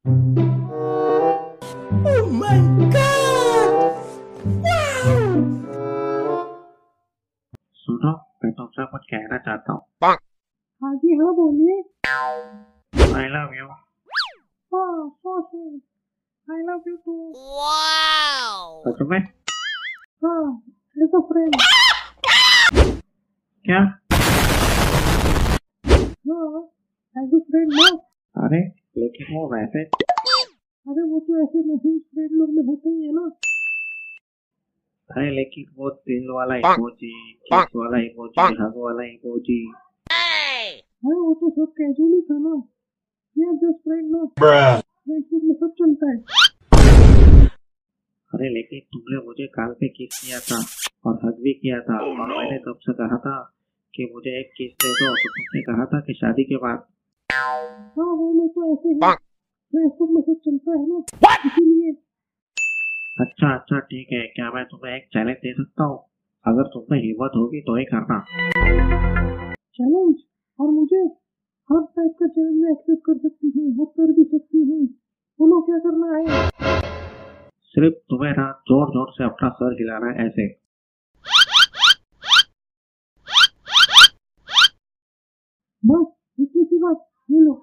Oh my God! Wow! सुनो, मैं तुमसे कुछ कहना चाहता हूँ। हाँ जी हाँ बोलिए। I love you. हाँ so sweet, I love you too. सच में? हाँ एज अ फ्रेंड। क्या? हाँ एज अ फ्रेंड ना। अरे लेकिन वो वैसे। अरे वो तो ऐसे मैसेज फ्रेंड लोग में होते ही है ना। अरे लेकिन वो दिल वाला इमोजी, किस वाला इमोजी, हग वाला इमोजी। हाँ वो तो सब कैजुअली था ना। ये जस्ट फ्रेंड ना, फेसबुक में सब चलता है। अरे लेकिन तुमने मुझे काल पे किस किया था और हग भी किया था, और मैंने तुमसे कहा था कि मुझे एक किस दे दो, तो तुमने कहा था कि शादी के बाद। हाँ वो में तो ऐसे ही फेसबुक में सब चलता है ना, इसीलिए। अच्छा अच्छा ठीक है, क्या मैं तुम्हें एक चैलेंज दे सकता हूँ? अगर तुम में हिम्मत होगी तो ही करना। चैलेंज? और मुझे हर टाइप का चैलेंज में एक्सेप्ट कर सकती हूँ और कर भी सकती हूँ। बोलो क्या करना है। सिर्फ तुम्हें ना जोर जोर से अपना सर हिलाना है, ऐसे। बस इतनी सी बात, ये लो।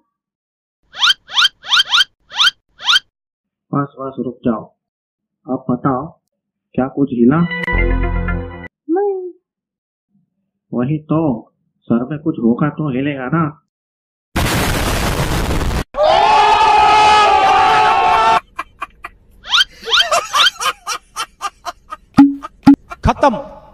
बस बस रुक जाओ। अब बताओ, क्या कुछ हिला? नहीं। वही तो, सर में कुछ होगा तो हिलेगा ना। खत्म।